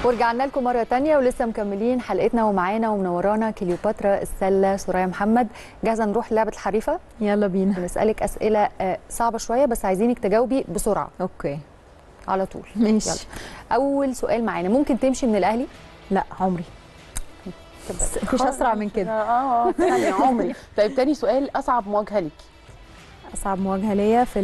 ورجعنا لكم مرة تانية ولسه مكملين حلقتنا ومعانا ومنورانا كليوباترا السلة سوريا محمد. جاهزة نروح لعبة الحريفة؟ يلا بينا. بنسألك أسئلة صعبة شوية بس عايزينك تجاوبي بسرعة. اوكي على طول. ماشي. يلا. أول سؤال معانا، ممكن تمشي من الأهلي؟ لا عمري. مفيش أسرع من كده. ثانية عمري. طيب تاني سؤال، أصعب مواجهة ليكي؟ أصعب مواجهة ليا في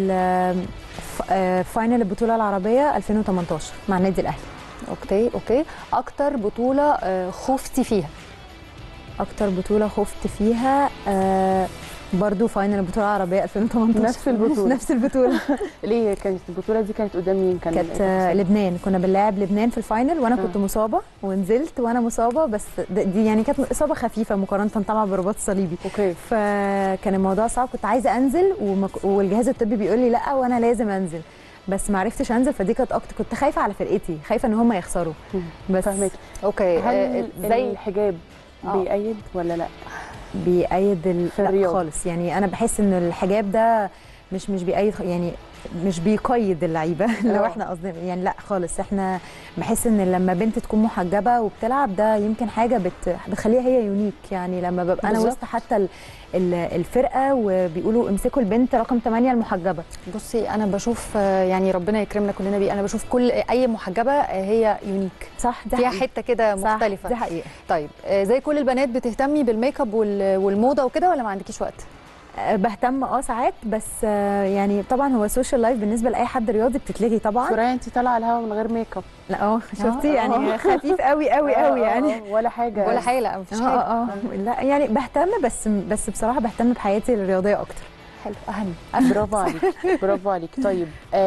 فاينل البطولة العربية 2018 مع النادي الأهلي. اوكي. أكتر بطولة خفتي فيها؟ أكتر بطولة خفت فيها برضو فاينل البطولة العربية 2018. نفس البطولة. نفس البطولة. ليه كانت البطولة دي كانت قدام مين؟ كانت لبنان، كنا بنلاعب لبنان في الفاينل وانا كنت مصابة ونزلت وانا مصابة، بس دي يعني كانت إصابة خفيفة مقارنة طبعا برباط صليبي. اوكي. فكان الموضوع صعب، كنت عايزة انزل والجهاز الطبي بيقول لي لا وانا لازم انزل، بس ما عرفتش انزل. فدي كانت اكتر، كنت خايفة على فرقتي، خايفة ان هم يخسروا. بس فاهمك. اوكي. هل زي الحجاب بيأيد ولا لا؟ بيأيد لا خالص، يعني انا بحس ان الحجاب ده مش بيأيد، يعني مش بيقيد اللعيبه. لو احنا قصدنا يعني لا خالص، احنا بحس ان لما بنت تكون محجبه وبتلعب ده يمكن حاجه بتخليها هي يونيك. يعني لما ببقى انا وسط حتى الفرقه وبيقولوا امسكوا البنت رقم 8 المحجبه. بصي انا بشوف يعني ربنا يكرمنا كلنا بيه، انا بشوف كل اي محجبه هي يونيك، صح، فيها حته كده مختلفه. دي حقيقه. طيب زي كل البنات بتهتمي بالميك اب والموضه وكده ولا ما عندكيش وقت؟ بهتم ساعات، بس يعني طبعا هو السوشيال لايف بالنسبه لاي حد رياضي بتتلغي طبعا. سوريا انت طالعه على الهوا من غير ميك اب؟ لا شفتي يعني خفيف قوي يعني ولا حاجه لا مفيش حاجه. لا يعني بهتم، بس بصراحه بهتم بحياتي الرياضيه اكتر. حلو، اهم. برافو عليك برافو عليك. طيب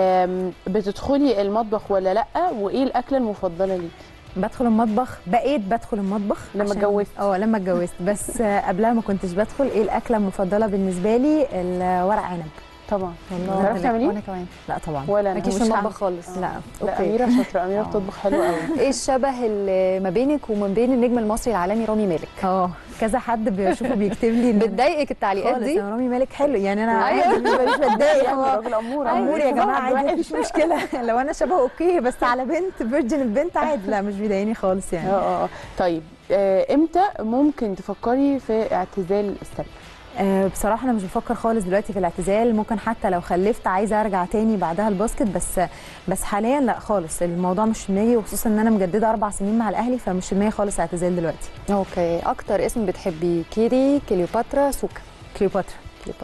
بتدخلي المطبخ ولا لا؟ وايه الاكله المفضله ليكي؟ بدخل المطبخ، بقيت بدخل المطبخ لما اتجوزت. لما اتجوزت، بس قبلها ما كنتش بدخل. ايه الاكله المفضله بالنسبه لي؟ الورق عنب. طبعا. والله بتعرفي تعمليه؟ وانا كمان. لا طبعا، ولا انا مالكيش في المطبخ خالص. لا. لا اميره شاطره، اميره بتطبخ حلو قوي. ايه الشبه اللي ما بينك وما بين النجم المصري العالمي رامي مالك؟ كذا حد بشوفه بيكتب لي. بتضايقك التعليقات دي؟ رامي مالك حلو، يعني انا عادي مش بتضايق. راجل امور يا جماعه عادي، مفيش مشكله. لو انا شبهه اوكي، بس على بنت فيرجن البنت عادي، لا مش بيضايقني خالص يعني. طيب امتى ممكن تفكري في اعتزال السله؟ بصراحه انا مش بفكر خالص دلوقتي في الاعتزال. ممكن حتى لو خلفت عايزه ارجع تاني بعدها الباسكت، بس حاليا لا خالص، الموضوع مش في دماغي، وخصوصا ان انا مجدده 4 سنين مع الاهلي، فمش في دماغي خالص اعتزال دلوقتي. اوكي. اكتر اسم بتحبيه؟ كيري، كليوباترا، سوكا؟ كليوباترا.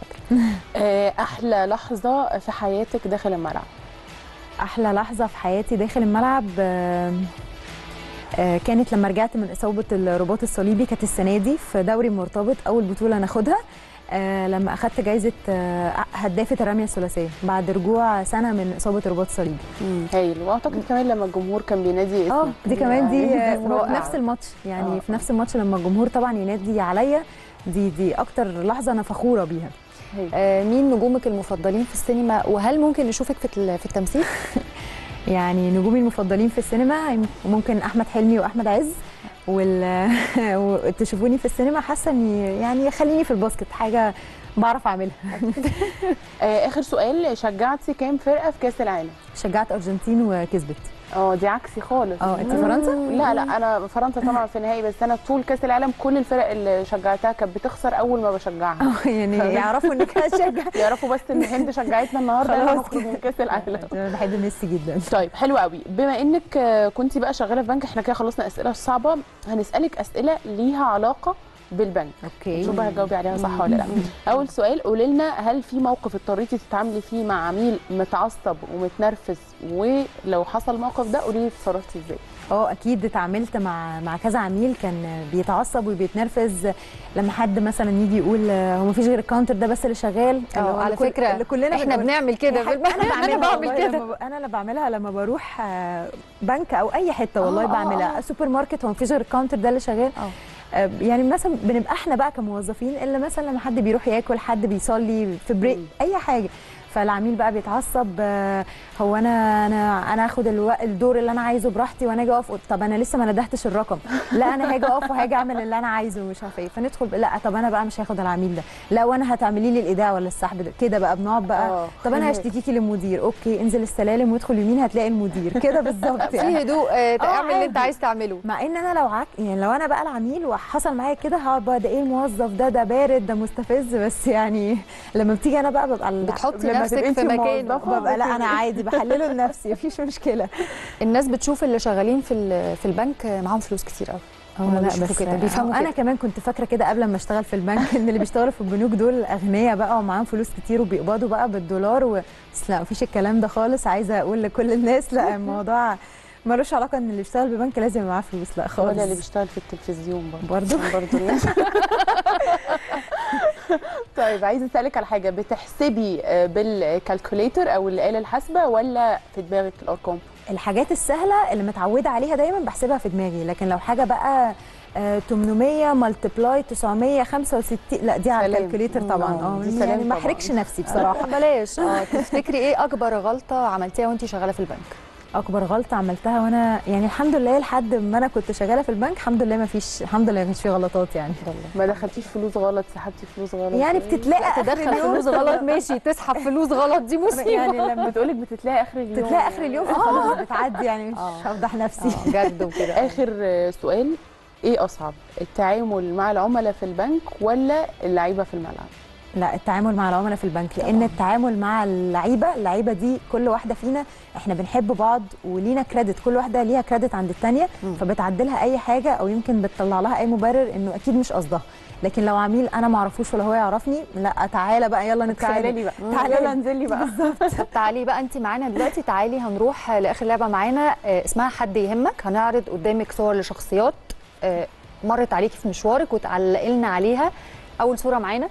احلى لحظه في حياتك داخل الملعب؟ احلى لحظه في حياتي داخل الملعب كانت لما رجعت من اصابه الرباط الصليبي، كانت السنه دي في دوري مرتبط، اول بطوله ناخدها، لما اخدت جايزه هدافه الرميه الثلاثيه بعد رجوع سنه من اصابه الرباط الصليبي. هايل. واعتقد كمان لما الجمهور كان بينادي اسمك. دي كمان دي في نفس الماتش، يعني في نفس الماتش لما الجمهور طبعا ينادي عليا، دي اكتر لحظه انا فخوره بيها. مين نجومك المفضلين في السينما، وهل ممكن نشوفك في التمثيل؟ يعني نجومي المفضلين في السينما ممكن احمد حلمي واحمد عز، وتشوفوني في السينما حاسه اني يعني خليني في الباسكت، حاجه بعرف اعملها. اخر سؤال، شجعتي كام فرقه في كاس العالم؟ شجعت ارجنتين وكسبت. دي عكسي خالص. انت فرنسا؟ لا انا فرنسا طبعا في النهائي، بس انا طول كاس العالم كل الفرق اللي شجعتها كانت بتخسر اول ما بشجعها. يعني يعرفوا انك هتشجع. يعرفوا بس ان هند شجعتنا النهارده هنخرج من كاس العالم. انا بحب ميسي جدا. طيب حلو قوي. بما انك كنتي بقى شغاله في بنك، احنا كده خلصنا اسئله الصعبه، هنسالك اسئله ليها علاقه بالبنك. اوكي. شوفي هتجاوبي عليها صح ولا لا. اول سؤال، قولي لنا، هل في موقف اضطريتي تتعاملي فيه مع عميل متعصب ومتنرفز، ولو حصل الموقف ده قولي لي اتصرفتي ازاي؟ اكيد اتعاملت مع كذا عميل كان بيتعصب وبيتنرفز لما حد مثلا يجي يقول هو مفيش غير الكاونتر ده بس اللي شغال. على فكره اللي كلنا احنا بنعمل كده. انا بعمل كده. انا اللي بعملها لما بروح بنك او اي حته، والله بعملها. سوبر ماركت، هو مفيش غير الكاونتر ده اللي شغال. يعني مثلا بنبقى احنا بقى كموظفين، الا مثلا لما حد بيروح ياكل، حد بيصلي في بريك، اي حاجه، فالعميل بقى بيتعصب، هو انا هاخد الدور اللي انا عايزه براحتي وانا اجي اقف، طب انا لسه ما ندهتش الرقم، لا انا هاجي اقف وهاجي اعمل اللي انا عايزه ومش عارفه ايه، فندخل لا طب انا بقى مش هاخد العميل ده، لا وانا هتعملي لي الايداع ولا السحب ده كده بقى، بنقعد بقى طب انا هشتكيكي للمدير، اوكي انزل السلالم وادخل يمين هتلاقي المدير كده بالظبط في هدوء اعمل اللي انت عايز تعمله. مع ان انا لو انا بقى العميل وحصل معايا كده هقعد بقى ده ايه الموظف ده بارد ده مستفز، بس يعني لما بتيجي انا بقى ببقى بتحطي نفسك في مكانه، ببقى لا انا عادي بحلله لنفسي مفيش مشكله. الناس بتشوف اللي شغالين في البنك معاهم فلوس كتير قوي. لا بس كده بيفهموا انا كمان كنت فاكره كده قبل ما اشتغل في البنك ان اللي بيشتغلوا في البنوك دول اغنياء بقى ومعاهم فلوس كتير وبيقبضوا بقى بالدولار بس لا مفيش الكلام ده خالص. عايزه اقول لكل الناس لا الموضوع ملوش علاقه ان اللي بيشتغل ببنك لازم يبقى معاه فلوس، لا خالص. ولا اللي بيشتغل في التلفزيون برضه طيب عايزه اسالك على حاجه، بتحسبي بالكالكوليتر او الآلة الحاسبه ولا في دماغك الارقام؟ الحاجات السهله اللي متعوده عليها دايما بحسبها في دماغي، لكن لو حاجه بقى 800 ملتبلاي 965 لا دي على الكالكوليتر طبعا. يعني ما احرجش نفسي بصراحه. بلاش. تفتكري ايه اكبر غلطه عملتيها وانت شغاله في البنك؟ اكبر غلطه عملتها وانا يعني الحمد لله لحد ما انا كنت شغاله في البنك الحمد لله ما كانش في غلطات يعني. ما دخلتيش فلوس غلط، سحبتي فلوس غلط؟ يعني بتتلاقى تدخل فلوس غلط ماشي، تسحب فلوس غلط دي مصيبه. يعني لما بتقولك بتتلاقي اخر اليوم، بتتلاقي اخر اليوم خلاص بتعدي يعني مش هفضح نفسي جد وكده. اخر سؤال، ايه اصعب التعامل مع العملاء في البنك ولا اللعيبه في الملعب؟ لا التعامل مع العملاء في البنك، لان التعامل مع اللعيبه دي كل واحده فينا احنا بنحب بعض ولينا كريدت، كل واحده ليها كريدت عند الثانيه، فبتعدلها اي حاجه او يمكن بتطلع لها اي مبرر انه اكيد مش قصدها. لكن لو عميل انا ما اعرفوش ولا هو يعرفني، لا تعالى بقى يلا نتخانق، تعالى لي بقى، تعالى يلا انزل لي بقى بالظبط. طب تعالي بقى انت معانا دلوقتي، تعالي هنروح لاخر لعبه معانا اسمها حد يهمك. هنعرض قدامك صور لشخصيات مرت عليكي في مشوارك وتعلقي لنا عليها. اول صوره معانا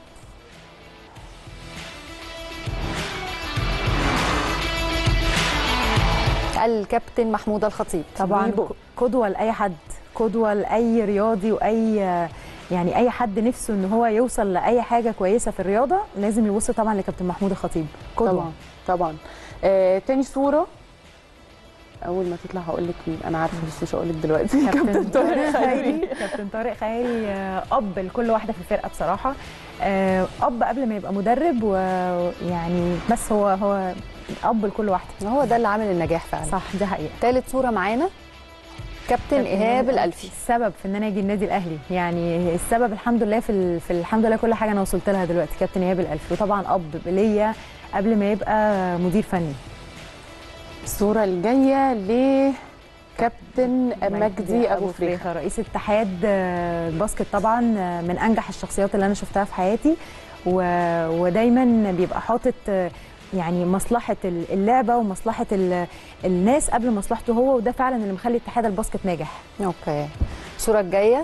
الكابتن محمود الخطيب، طبعا قدوه لاي حد، قدوه لاي رياضي واي يعني اي حد نفسه ان هو يوصل لاي حاجه كويسه في الرياضه لازم يبص طبعا لكابتن محمود الخطيب، قدوه طبعا. تاني صوره اول ما تطلع هقول لك مين، انا عارفه بس مش هقول لك دلوقتي. كابتن طارق خيري. كابتن طارق خيري اب لكل واحده في الفرقه بصراحه، اب قبل ما يبقى مدرب، ويعني بس هو اب لكل واحده، هو ده اللي عامل النجاح فعلا. صح دي حقيقه. ثالث صوره معانا كابتن ايهاب الالفي، السبب في ان انا اجي النادي الاهلي، يعني السبب الحمد لله في الحمد لله كل حاجه انا وصلت لها دلوقتي كابتن ايهاب الالفي، وطبعا اب ليا قبل ما يبقى مدير فني. الصوره الجايه لكابتن مجدي ابو فريخه، رئيس اتحاد الباسكت، طبعا من انجح الشخصيات اللي انا شفتها في حياتي، ودايما بيبقى حاطط يعني مصلحه اللعبه ومصلحه الناس قبل مصلحته هو، وده فعلا اللي مخلي اتحاد الباسكت ناجح. اوكي الصوره الجايه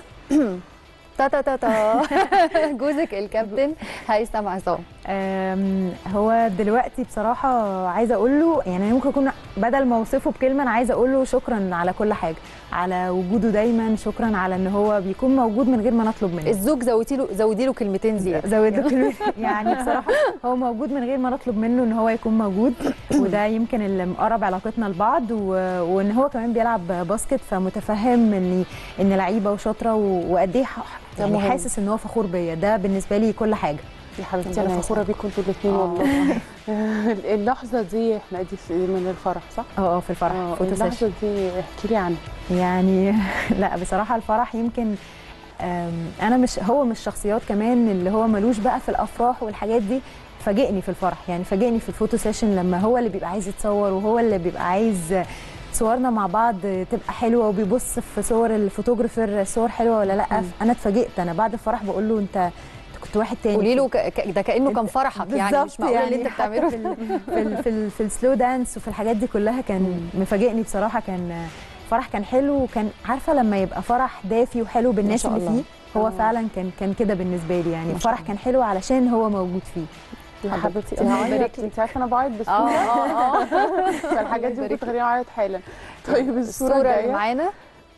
تا جوزك الكابتن هيثم عصام. هو دلوقتي بصراحه عايزه اقول له يعني ممكن اكون بدل ما اوصفه بكلمه انا عايزه اقول له شكرا على كل حاجه، على وجوده دايما، شكرا على ان هو بيكون موجود من غير ما نطلب منه. الزوج زودي له كلمتين زياده. زود له كلمتين يعني بصراحه هو موجود من غير ما نطلب منه ان هو يكون موجود، وده يمكن اللي مقرب علاقتنا لبعض، وان هو كمان بيلعب باسكت فمتفهم ان لعيبه وشاطره وقد ايه يعني حاسس ان هو فخور بيا، ده بالنسبه لي كل حاجه. يا حبيبتي انا فخوره بيكم انتوا الاثنين والله. اللحظه دي احنا دي من الفرح صح؟ في الفرح. اللحظه دي احكي لي عنها. يعني لا بصراحه الفرح يمكن انا هو مش شخصيات كمان اللي هو ملوش بقى في الافراح والحاجات دي، فاجئني في الفرح، يعني فاجئني في الفوتو سيشن لما هو اللي بيبقى عايز يتصور وهو اللي بيبقى عايز صورنا مع بعض تبقى حلوه، وبيبص في صور الفوتوغرافر الصور حلوه ولا لا. انا اتفاجئت، انا بعد الفرح بقول له انت كنت واحد تاني. قولي له ده كانه كان فرحك، يعني مش معقول اللي انت بتعمله في السلو دانس وفي الحاجات دي كلها كان مفاجئني بصراحه. كان فرح كان حلو، وكان عارفه لما يبقى فرح دافي وحلو بالناس اللي فيه، هو فعلا كان كده بالنسبه لي، يعني الفرح كان حلو علشان هو موجود فيه. يا حبيبتي انت عارفه انا بعيط بس فالحاجات دي ممكن تخليني اعيط حالا. طيب الصوره اللي معانا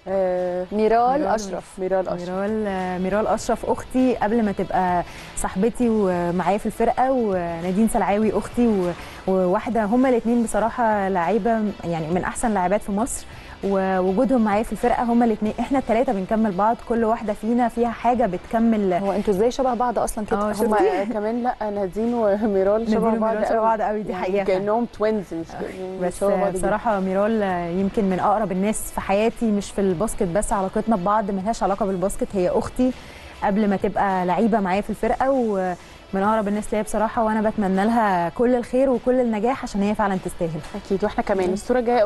ميرال اشرف. ميرال اشرف اختي قبل ما تبقى صاحبتي ومعايا في الفرقه، ونادين سلعاوي اختي، وواحده هما الاثنين بصراحه لعيبه يعني من احسن لاعبات في مصر، ووجودهم معايا في الفرقه هما الاثنين، احنا الثلاثه بنكمل بعض، كل واحده فينا فيها حاجه بتكمل. هو انتوا ازاي شبه بعض اصلا كده؟ هما كمان لا نادين وميرال شبه بعض قوي، دي حقيقه كانهم توينز مش بس بصراحه ميرال يمكن من اقرب الناس في حياتي، مش في الباسكت بس، علاقتنا ببعض ملهاش علاقه بالباسكت، هي اختي قبل ما تبقى لعيبه معايا في الفرقه، ومن اقرب الناس ليا بصراحه، وانا بتمنى لها كل الخير وكل النجاح عشان هي فعلا تستاهل. اكيد. واحنا كمان الصوره الجايه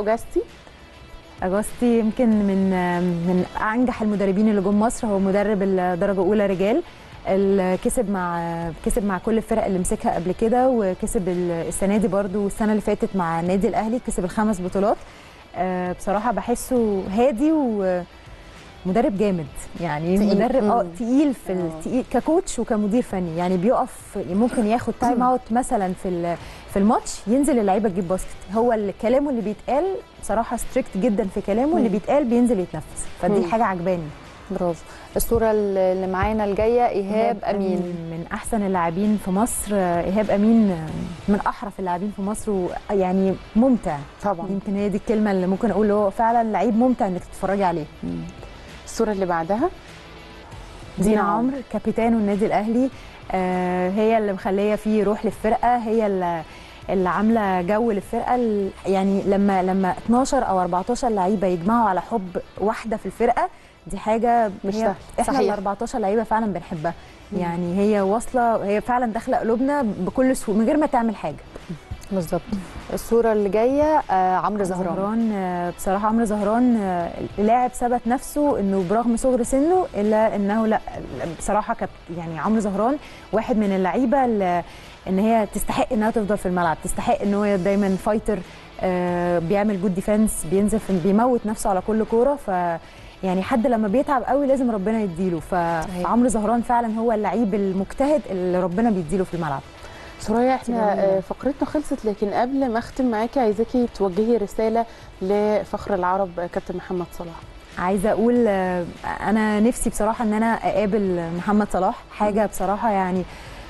اجاستي يمكن من انجح المدربين اللي جم مصر، هو مدرب الدرجه الاولى رجال، اللي كسب مع كل الفرق اللي مسكها قبل كده، وكسب السنه دي برده والسنه اللي فاتت مع النادي الاهلي، كسب ال5 بطولات. بصراحه بحسه هادي ومدرب جامد، يعني تقيل. مدرب تقيل في التقيل ككوتش وكمدير فني، يعني بيقف ممكن ياخد تايم اوت مثلا في الماتش، ينزل اللعيبه تجيب باسكت، هو كلامه اللي بيتقال بصراحه ستريكت جدا في كلامه، اللي بيتقال بينزل يتنفذ، فدي حاجه عجباني. برافو. الصوره اللي معانا الجايه ايهاب امين، من احسن اللاعبين في مصر. ايهاب امين من احرف اللاعبين في مصر، ويعني ممتع طبعا، يمكن هي دي الكلمه اللي ممكن اقول، هو فعلا لعيب ممتع انك تتفرجي عليه. الصوره اللي بعدها دينا عمرو، كابيتان النادي الاهلي، هي اللي مخليه فيه روح للفرقه، هي اللي عامله جو للفرقه، يعني لما 12 او 14 لعيبه يجمعوا على حب واحده في الفرقه، دي حاجه مش سهله. احنا ال 14 لعيبه فعلا بنحبها، يعني هي واصله، هي فعلا داخله قلوبنا بكل سهوله من غير ما تعمل حاجه. بالظبط. الصوره اللي جايه عمرو زهران. بصراحه عمرو زهران لاعب ثبت نفسه انه برغم صغر سنه الا انه لا بصراحه يعني عمرو زهران واحد من اللعيبه ان هي تستحق انها تفضل في الملعب، تستحق ان هو دايما فايتر، بيعمل جود ديفense، بينزل بيموت نفسه على كل كوره، يعني حد لما بيتعب قوي لازم ربنا يديله، فعمرو زهران فعلا هو اللعيب المجتهد اللي ربنا بيديله في الملعب. سوريا، احنا فقرتنا خلصت، لكن قبل ما اختم معاكي عايزاكي توجهي رساله لفخر العرب كابتن محمد صلاح. عايزه اقول انا نفسي بصراحه ان انا اقابل محمد صلاح، حاجه بصراحه يعني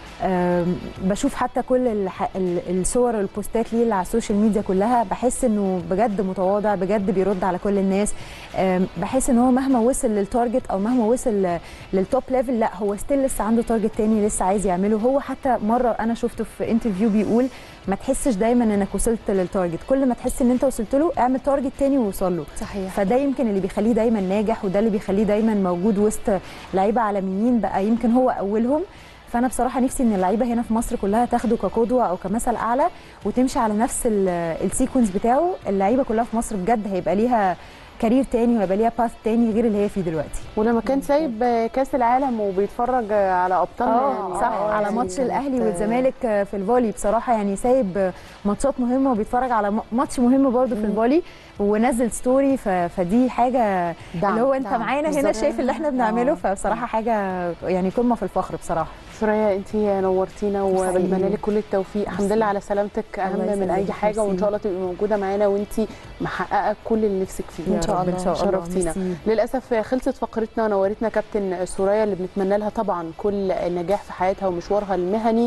بشوف حتى كل الصور والبوستات ليه اللي على السوشيال ميديا كلها، بحس انه بجد متواضع، بجد بيرد على كل الناس، بحس ان هو مهما وصل للتارجت او مهما وصل للتوب ليفل، لا هو ستيل لسه عنده تارجت تاني لسه عايز يعمله. هو حتى مره انا شفته في انترفيو بيقول ما تحسش دايما انك وصلت للتارجت، كل ما تحس ان انت وصلت له اعمل تارجت تاني ووصل له. صحيح. فده يمكن اللي بيخليه دايما ناجح، وده اللي بيخليه دايما موجود وسط لعيبه عالميين، بقى يمكن هو اولهم. فانا بصراحه نفسي ان اللعيبه هنا في مصر كلها تاخده كقدوه او كمثل اعلى، وتمشي على نفس السيكونس بتاعه. اللعيبه كلها في مصر بجد هيبقى ليها كارير تاني، وهيبقى ليها باث تاني غير اللي هي فيه دلوقتي. ولما كان سايب كاس العالم وبيتفرج على ابطالنا يعني صح، على ماتش الاهلي والزمالك في الفولي، بصراحه يعني سايب ماتشات مهمه وبيتفرج على ماتش مهم برده في الفولي، ونزل ستوري، فدي حاجه اللي هو انت معانا هنا شايف اللي احنا بنعمله، فبصراحه حاجه يعني قمه في الفخر بصراحه. سوريا، انت نورتينا وبتمنى لك كل التوفيق. الحمد لله على سلامتك، اهم من اي حاجه، وان شاء الله تبقي موجوده معانا وانت محققه كل اللي نفسك فيه ان شاء الله. شرفتينا. للاسف خلصت فقرتنا، نورتنا كابتن سوريا اللي بنتمنى لها طبعا كل نجاح في حياتها ومشوارها المهني.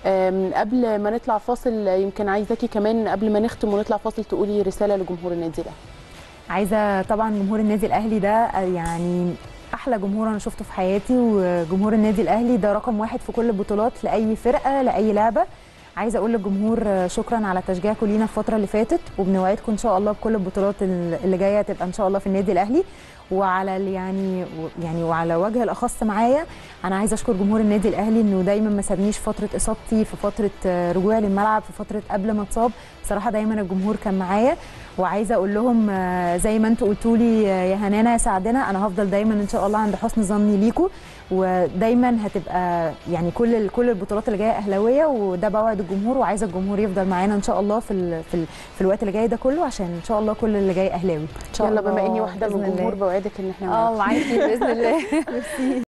قبل ما نطلع فاصل، يمكن عايزاكي كمان قبل ما نختم ونطلع فاصل تقولي رساله لجمهور النادي الاهلي. عايزه طبعا جمهور النادي الاهلي ده يعني احلى جمهور انا شفته في حياتي، وجمهور النادي الاهلي ده رقم واحد في كل البطولات لاي فرقه لاي لعبه. عايزه اقول للجمهور شكرا على تشجيعكم لينا الفتره اللي فاتت، وبنوعدكم ان شاء الله بكل البطولات اللي جايه تبقى ان شاء الله في النادي الاهلي. وعلى يعني وعلى وجه الاخص معايا انا عايزه اشكر جمهور النادي الاهلي انه دايما ما سابنيش فتره اصابتي، في فتره رجوعي للملعب، في فتره قبل ما اتصاب، بصراحه دايما الجمهور كان معايا. وعايزه اقول لهم زي ما انتوا قلتوا لي يا هنانا يا سعدنا، انا هفضل دايما ان شاء الله عند حسن ظني ليكم، ودايما هتبقى يعني كل البطولات اللي جايه اهلاويه، وده بوعد الجمهور، وعايزه الجمهور يفضل معانا ان شاء الله في الوقت اللي جاي ده كله، عشان ان شاء الله كل اللي جاي اهلاوي ان شاء الله. بما اني واحده من الجمهور بوعدك ان احنا معاكي باذن الله.